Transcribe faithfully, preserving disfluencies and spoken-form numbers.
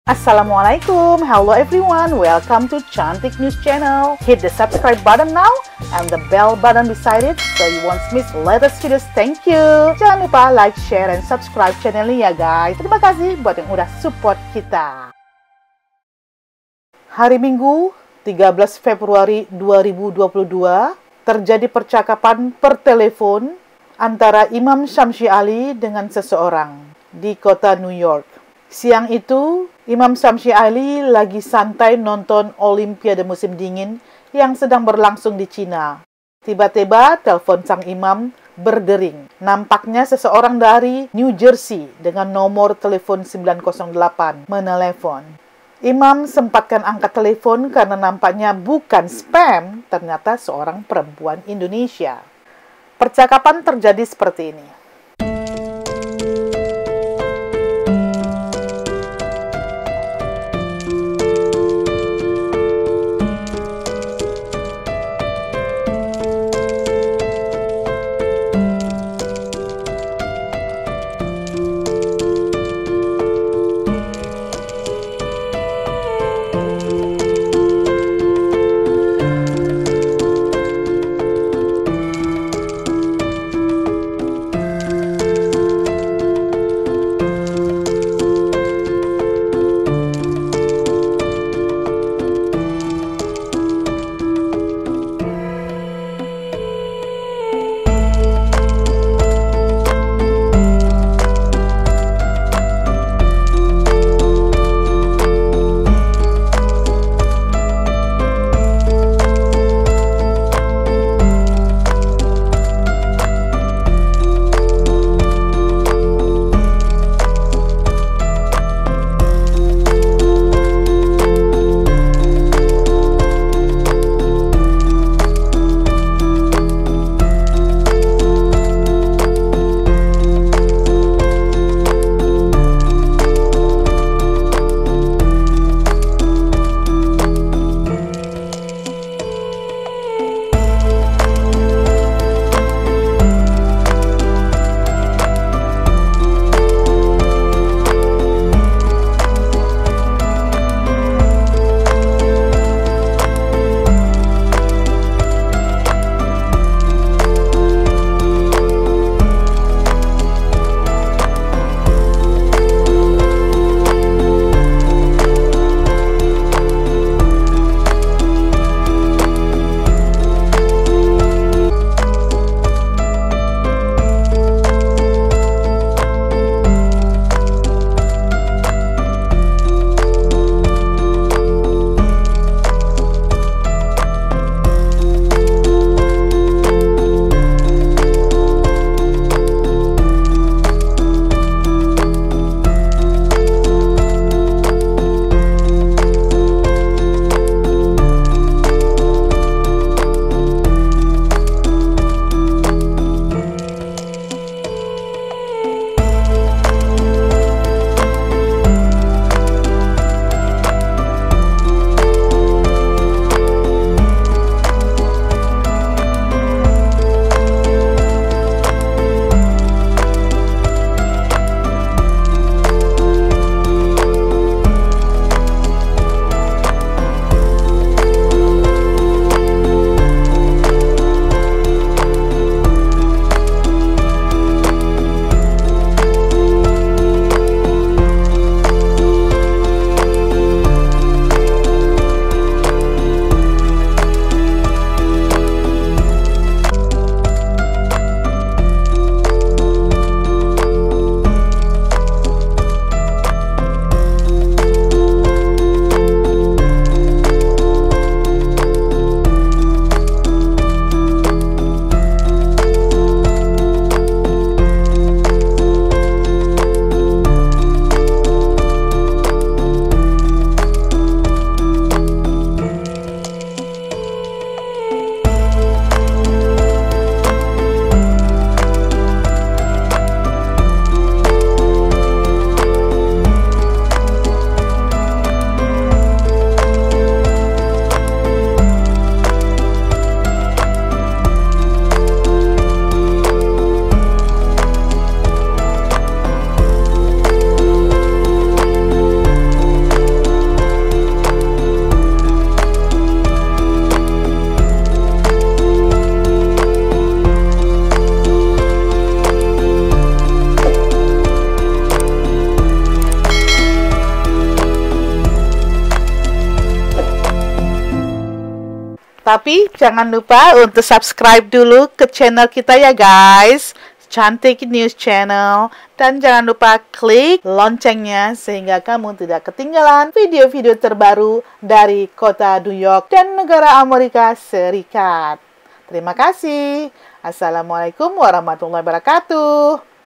Assalamualaikum, hello everyone, welcome to Cantik News Channel. Hit the subscribe button now and the bell button beside it so you won't miss latest videos. Thank you. Jangan lupa like, share, and subscribe channel ini ya guys. Terima kasih buat yang udah support kita. Hari Minggu, tiga belas Februari dua ribu dua puluh dua, terjadi percakapan per telepon antara Imam Syamsi Ali dengan seseorang di kota New York. Siang itu, Imam Syamsi Ali lagi santai nonton Olimpiade musim dingin yang sedang berlangsung di Cina. Tiba-tiba telepon sang imam berdering. Nampaknya seseorang dari New Jersey dengan nomor telepon sembilan nol delapan menelepon. Imam sempatkan angkat telepon karena nampaknya bukan spam, ternyata seorang perempuan Indonesia. Percakapan terjadi seperti ini. Tapi jangan lupa untuk subscribe dulu ke channel kita ya guys, Cantik News Channel. Dan jangan lupa klik loncengnya sehingga kamu tidak ketinggalan video-video terbaru dari kota New York dan negara Amerika Serikat. Terima kasih. Assalamualaikum warahmatullahi wabarakatuh.